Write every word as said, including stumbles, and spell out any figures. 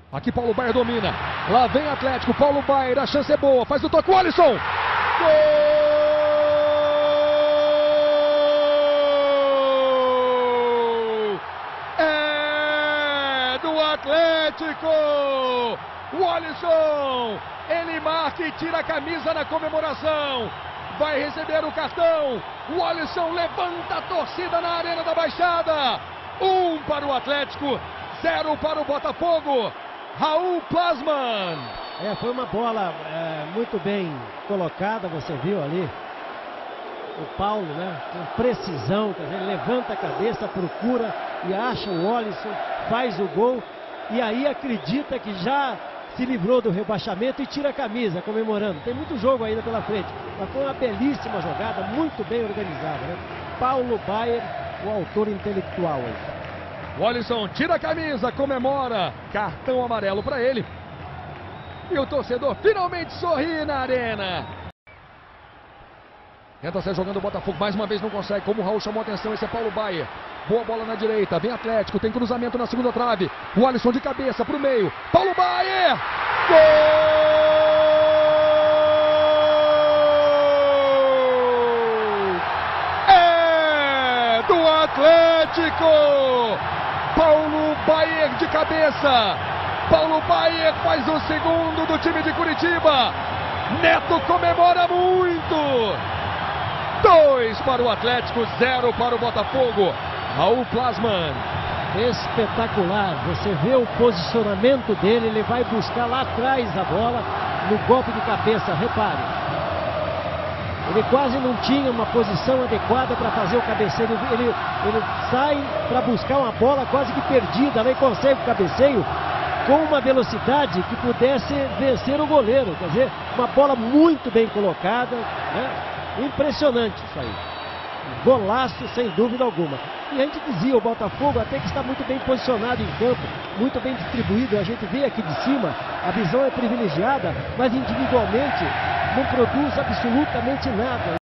Aqui Paulo Baier domina. Lá vem Atlético. Paulo Baier, a chance é boa. Faz o toque. O Alisson. Gol! É do Atlético. O Alisson. Ele marca e tira a camisa na comemoração. Vai receber o cartão. O Alisson levanta a torcida na Arena da Baixada. Um para o Atlético, zero para o Botafogo. Raul Plasman. É, foi uma bola é, muito bem colocada, você viu ali. O Paulo, né, com precisão, quer dizer, ele levanta a cabeça, procura e acha o Alisson, faz o gol. E aí acredita que já se livrou do rebaixamento e tira a camisa, comemorando. Tem muito jogo ainda pela frente, mas foi uma belíssima jogada, muito bem organizada, né? Paulo Baier, o autor intelectual aí. O Alisson tira a camisa, comemora, cartão amarelo para ele. E o torcedor finalmente sorri na arena. Tenta sair jogando o Botafogo, mais uma vez não consegue, como o Raul chamou a atenção, esse é Paulo Baier. Boa bola na direita, vem Atlético, tem cruzamento na segunda trave. O Alisson de cabeça pro meio, Paulo Baier! Gol! É do Atlético! Paulo Baier de cabeça. Paulo Baier faz o segundo do time de Curitiba. Neto comemora muito. Dois para o Atlético, zero para o Botafogo. Raul Plasman. Espetacular. Você vê o posicionamento dele. Ele vai buscar lá atrás a bola no golpe de cabeça. Repare. Ele quase não tinha uma posição adequada para fazer o cabeceio. Ele, ele sai para buscar uma bola quase que perdida, né? E consegue o cabeceio com uma velocidade que pudesse vencer o goleiro. Quer dizer, uma bola muito bem colocada, né? Impressionante isso aí. Golaço, sem dúvida alguma. E a gente dizia, o Botafogo até que está muito bem posicionado em campo, muito bem distribuído. A gente vê aqui de cima, a visão é privilegiada, mas individualmente não produz absolutamente nada.